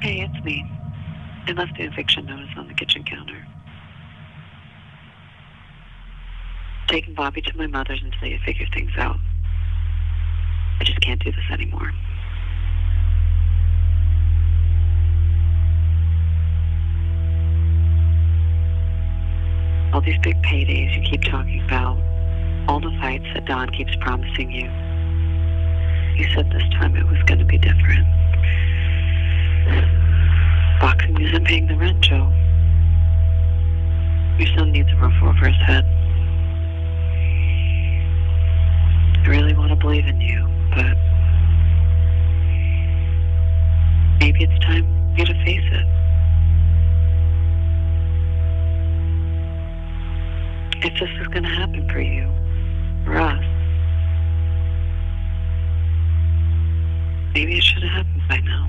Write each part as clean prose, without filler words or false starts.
Hey, it's me. I left the eviction notice on the kitchen counter. Taking Bobby to my mother's until you figure things out. I just can't do this anymore. All these big paydays you keep talking about, all the fights that Don keeps promising you. You said this time it was going to be different. Boxing isn't paying the rent, Joe. Your son needs a roof over his head. I really want to believe in you, but maybe it's time for you to face it. If this is going to happen for you, for us, maybe it should have happened by now.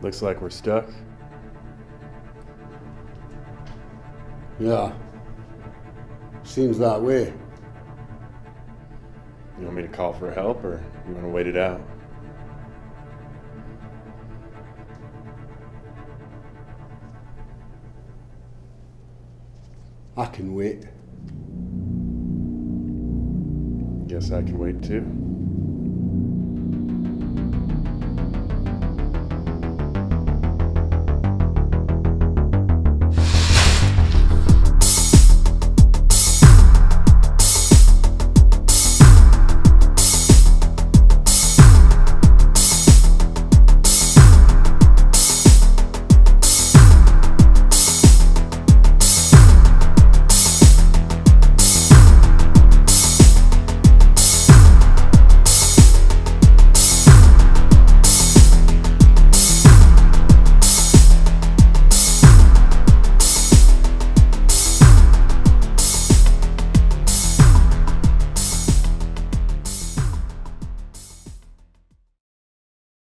Looks like we're stuck. Yeah. Seems that way. You want me to call for help, or you want to wait it out? I can wait. Guess I can wait too.